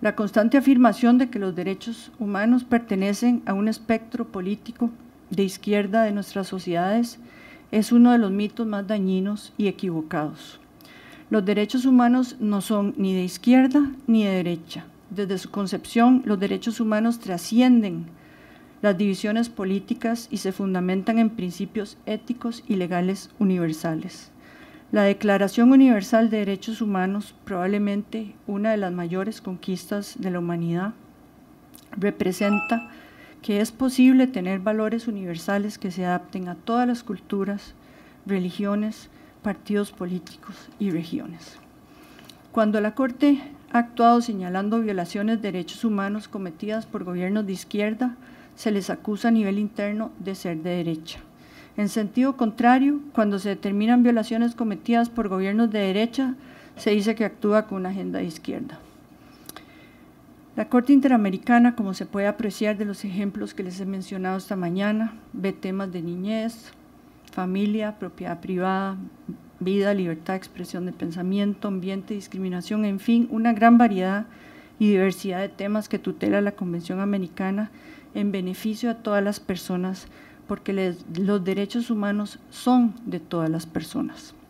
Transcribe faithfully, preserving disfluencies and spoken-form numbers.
La constante afirmación de que los derechos humanos pertenecen a un espectro político de izquierda de nuestras sociedades es uno de los mitos más dañinos y equivocados. Los derechos humanos no son ni de izquierda ni de derecha. Desde su concepción, los derechos humanos trascienden las divisiones políticas y se fundamentan en principios éticos y legales universales. La Declaración Universal de Derechos Humanos, probablemente una de las mayores conquistas de la humanidad, representa que es posible tener valores universales que se adapten a todas las culturas, religiones, partidos políticos y regiones. Cuando la Corte ha actuado señalando violaciones de derechos humanos cometidas por gobiernos de izquierda, se les acusa a nivel interno de ser de derecha. En sentido contrario, cuando se determinan violaciones cometidas por gobiernos de derecha, se dice que actúa con una agenda de izquierda. La Corte Interamericana, como se puede apreciar de los ejemplos que les he mencionado esta mañana, ve temas de niñez, familia, propiedad privada, vida, libertad de expresión de pensamiento, ambiente, discriminación, en fin, una gran variedad y diversidad de temas que tutela la Convención Americana en beneficio de todas las personas, porque les, los derechos humanos son de todas las personas.